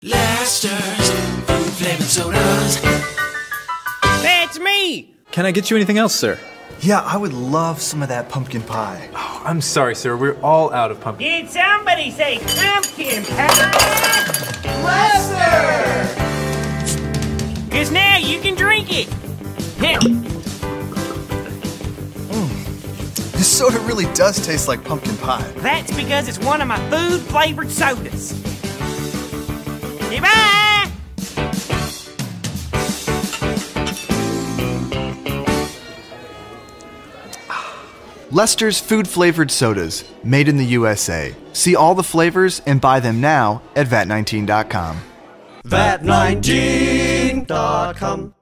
Lester's food flavored sodas. That's me! Can I get you anything else, sir? Yeah, I would love some of that pumpkin pie. Oh, I'm sorry, sir. We're all out of pumpkin. Did somebody say pumpkin pie? Lester! Cause now you can drink it. Here. This soda really does taste like pumpkin pie. That's because it's one of my food flavored sodas. Goodbye! Lester's food-flavored sodas, made in the USA. See all the flavors and buy them now at VAT19.com. VAT19.com